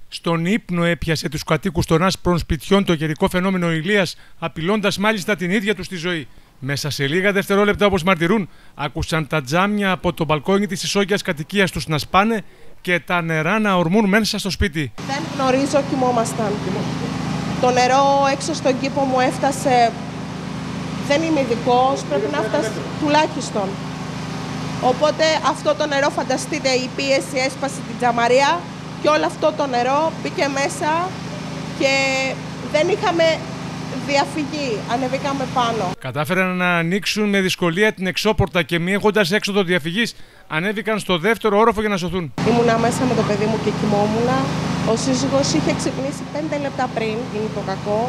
Στον ύπνο έπιασε τους κατοίκους των άσπρων σπιτιών το καιρικό φαινόμενο Ηλίας, απειλώντας μάλιστα την ίδια τους τη ζωή. Μέσα σε λίγα δευτερόλεπτα, όπως μαρτυρούν, άκουσαν τα τζάμια από το μπαλκόνι της ισόγειας κατοικίας τους να σπάνε και τα νερά να ορμούν μέσα στο σπίτι. Δεν γνωρίζω, κοιμόμασταν. Το νερό έξω στον κήπο μου έφτασε, δεν είμαι ειδικός, πρέπει να φτάσει τουλάχιστον. Οπότε αυτό το νερό, φανταστείτε, η πίεση έσπασε την τζαμαρία και όλο αυτό το νερό μπήκε μέσα και δεν είχαμε διαφυγή, ανεβήκαμε πάνω. Κατάφεραν να ανοίξουν με δυσκολία την εξώπορτα και μη έχοντας έξοδο διαφυγής, ανέβηκαν στο δεύτερο όροφο για να σωθούν. Ήμουνα μέσα με το παιδί μου και κοιμόμουνα. Ο σύζυγος είχε ξυπνήσει 5 λεπτά πριν γίνει το κακό.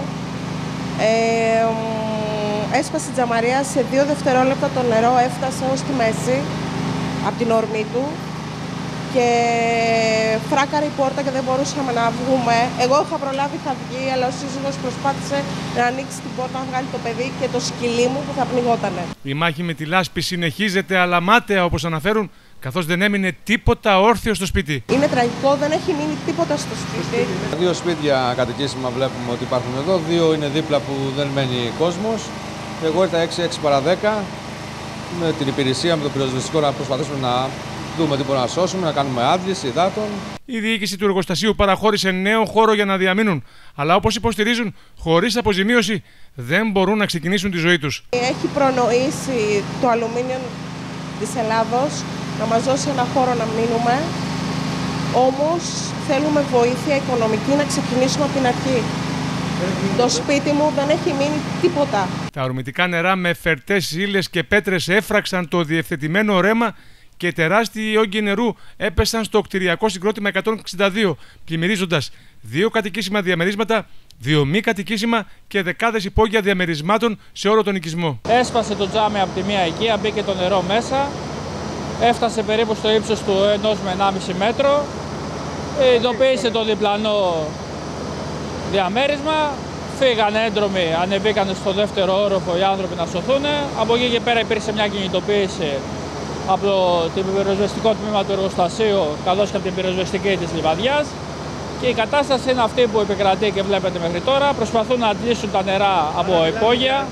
Έσπασε η τζαμαρία, σε 2 δευτερόλεπτα το νερό έφτασε ως τη μέση από την ορμή του και φράκαρε η πόρτα και δεν μπορούσαμε να βγούμε. Εγώ είχα προλάβει, είχα βγει, αλλά ο σύζυγος προσπάθησε να ανοίξει την πόρτα, να βγάλει το παιδί και το σκυλί μου που θα πνιγότανε. Η μάχη με τη λάσπη συνεχίζεται, αλλά μάταια, όπως αναφέρουν, καθώς δεν έμεινε τίποτα όρθιο στο σπίτι. Είναι τραγικό, δεν έχει μείνει τίποτα στο σπίτι. 2 σπίτια κατοικήσιμα βλέπουμε ότι υπάρχουν εδώ, 2 είναι δίπλα που δεν μένει κόσμος. Εγώ ήρθα 6 παρά 10 με την υπηρεσία, με το πυροσβεστικό να προσπαθήσουμε να δούμε τι μπορούμε να σώσουμε, να κάνουμε άδειες υδάτων. Η διοίκηση του εργοστασίου παραχώρησε νέο χώρο για να διαμείνουν, αλλά όπως υποστηρίζουν, χωρίς αποζημίωση δεν μπορούν να ξεκινήσουν τη ζωή τους. Έχει προνοήσει το αλουμίνιο της Ελλάδος να μας δώσει ένα χώρο να μείνουμε, όμως θέλουμε βοήθεια οικονομική να ξεκινήσουμε από την αρχή. Το σπίτι μου δεν έχει μείνει τίποτα. Τα ορμητικά νερά με φερτές ύλες και πέτρες έφραξαν το διευθετημένο ρέμα και τεράστιοι όγκοι νερού έπεσαν στο κτηριακό συγκρότημα 162, πλημμυρίζοντας 2 κατοικήσιμα διαμερίσματα, 2 μη κατοικήσιμα και δεκάδες υπόγεια διαμερισμάτων σε όλο τον οικισμό. Έσπασε το τζάμι από τη μία οικία, μπήκε το νερό μέσα, έφτασε περίπου στο ύψος του 1 με 1,5 μέτρο, ειδοποίησε το διπλανό διαμέρισμα, φύγανε έντρομοι, ανεβήκανε στο δεύτερο όροφο οι άνθρωποι να σωθούν. Από εκεί και πέρα υπήρξε μια κινητοποίηση από το πυροσβεστικό τμήμα του εργοστασίου καθώς και από την πυροσβεστική της Λιβαδιάς. Και η κατάσταση είναι αυτή που επικρατεί και βλέπετε μέχρι τώρα. Προσπαθούν να αντλήσουν τα νερά από υπόγεια.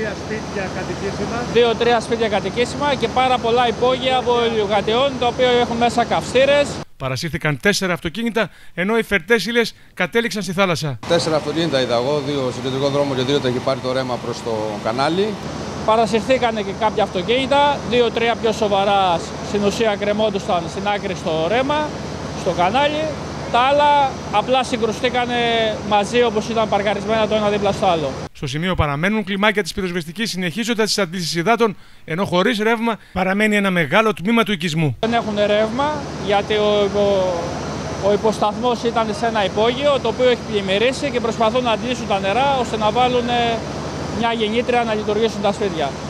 2-3 σπίτια κατοικήσιμα και πάρα πολλά υπόγεια από ηλιοκατοικιών, τα οποία έχουν μέσα καυστήρες. Παρασύρθηκαν 4 αυτοκίνητα, ενώ οι φερτές ύλες κατέληξαν στη θάλασσα. 4 αυτοκίνητα είδα εγώ, 2 στο κεντρικό δρόμο και 2 τα έχει πάρει το ρέμα προς το κανάλι. Παρασυρθήκανε και κάποια αυτοκίνητα, 2-3 πιο σοβαρά στην ουσία κρεμόντουσαν στην άκρη στο ρέμα, στο κανάλι. Τα άλλα απλά συγκρουστήκανε μαζί όπως ήταν παρκαρισμένα το ένα δίπλα στο άλλο. Στο σημείο παραμένουν κλιμάκια της πυροσβεστικής συνεχίζοντας τις αντλήσεις υδάτων, ενώ χωρίς ρεύμα παραμένει ένα μεγάλο τμήμα του οικισμού. Δεν έχουν ρεύμα γιατί ο υποσταθμός ήταν σε ένα υπόγειο το οποίο έχει πλημμυρίσει και προσπαθούν να αντλήσουν τα νερά ώστε να βάλουν μια γεννήτρια να λειτουργήσουν τα σπίτια.